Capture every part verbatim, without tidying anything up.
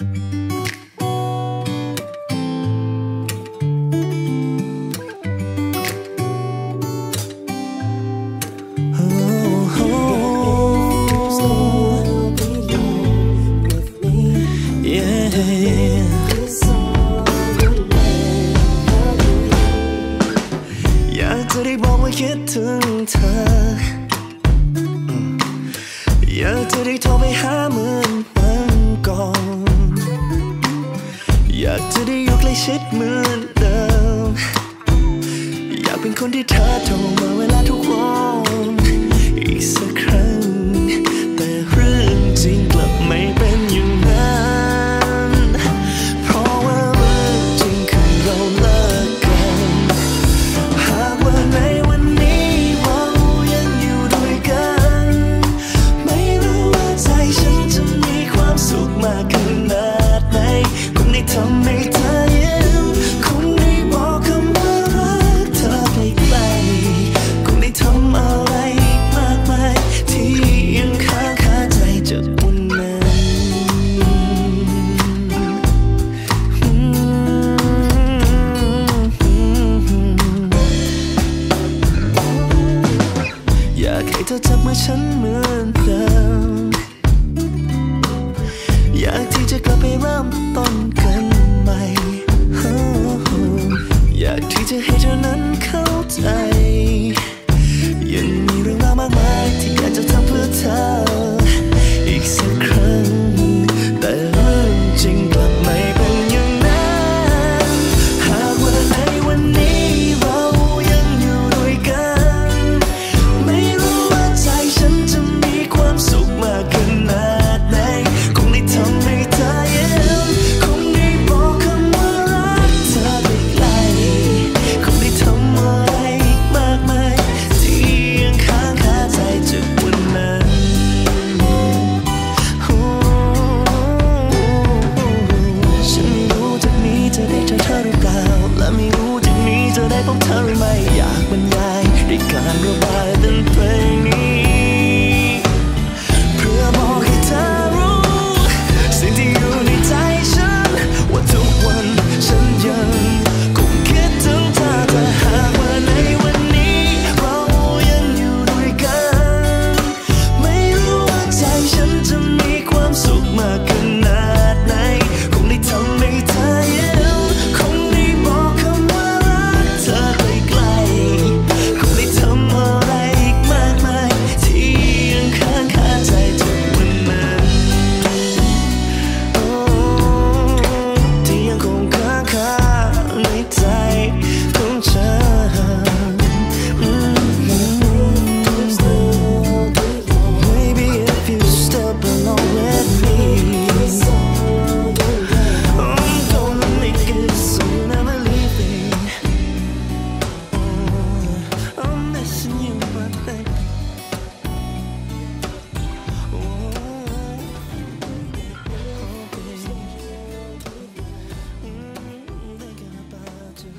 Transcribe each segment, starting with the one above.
คิดถึงเธออยากจะได้โทรไปหาเหมือนวันก่อนอยากจะได้อยู่ใกล้ชิดเหมือนเดิมอยากเป็นคนที่เธอโทรมาเวลาทุกวันอีกสักครั้งแต่เรื่องจริงกลับไม่เป็นอย่างนั้นเพราะว่าเรื่องจริงคือเราเลิกกันหากว่าในวันนี้เรายังอยู่ด้วยกันไม่รู้ว่าใจฉันจะมีความสุขมากขนาดไหนคงได้ทำให้เธอยิ้มคงได้บอกคำว่ารักเธอใกล้ๆคงได้ทำอะไรมากมายที่ยังค้างคาใจจากวันนั้นอยากให้เธอจับมือฉันเหมือนเดิมอยากที่จะกลับไปเริ่มต้นกันใหม่อยากที่จะให้เธอนั้นเข้าใจยังมีเรื่องราวมากมายที่อยากจะทำเพื่อเธออีกสักครั้งแต่เรื่องจริงกลับไม่เป็นอย่างนั้นหากว่าในวันนี้เรายังอยู่ด้วยกันไม่รู้ว่าใจฉันจะมีความสุขมากขนาดไหนคงได้ทำให้เธอยิ้มคงได้บอกคำว่ารักเธอใกล้ๆคงได้ทำอะไรอีกมากมายที่ยังค้างคาใจจากวันนั้นฉันไม่รู้จากนี้จะได้เจอเธอหรือเปล่าและไม่รู้จากนี้จะได้พบเธอหรือไม่อยากบรรยายด้วยการระบายเป็นเพลงนี้เพื่อบอกให้เธอรู้สิ่งที่อยู่ในใจฉันว่าทุกวันฉันยังคงคิดถึงเธอแต่หากว่าในวันนี้เรายังอยู่ด้วยกันไม่รู้ว่าใจฉันจะมีความสุขมากขนาดไหนคงได้ทำให้เธอยิ้มคงได้บอกคำว่ารักเธอใกล้ๆคงได้ทำอะไรอีกมากมายที่ยังค้างคาใจจากวันนั้นโอ้ที่ยังคงค้างคาในใจของฉัน Maybe if you step along with me I'm gonna make it so you'll never leave me I'm missing you but then oh, thinking about you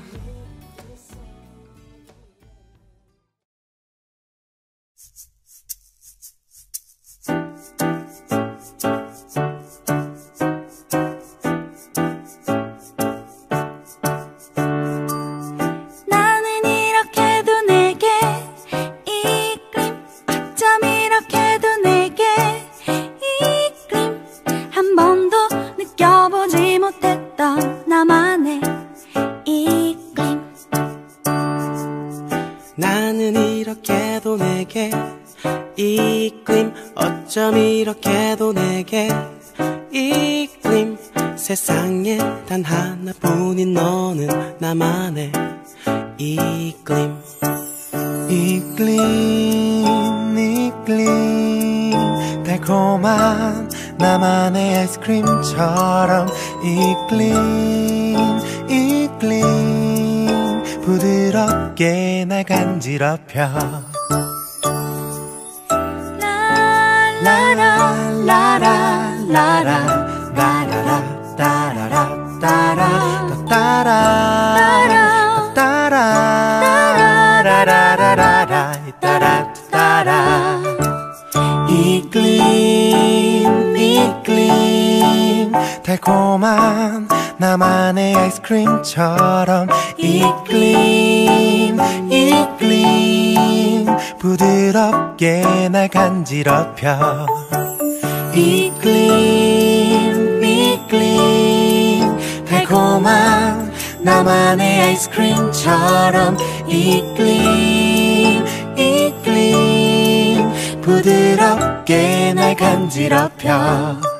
나는 이렇게도 내게 이 그림 어쩜 이렇게도 내게 이 그림 한 번도 느껴보지 못했던 나만의 이 그림 나는 이렇게도 내게 이 그림 어쩜 이렇게도 내게 이 그림 세상에 단 하나뿐인 너는 나만의 이 그림 이끌림 이끌림 달콤한 나만의 아이스크림처럼 이끌림 이끌림 부드럽게 날 간지럽혀 라라라 라라 라라 라라라 따라라 따라 따라 따라 라라라라라 따라 따라 이끌림 이끌림 달콤한 나만의 아이스크림처럼 이끌림 이끌림 부드럽게 날 간지럽혀 이끌림 이끌림 달콤한 나만의 아이스크림처럼 이끌림 이끌림 부드럽게 날 간지럽혀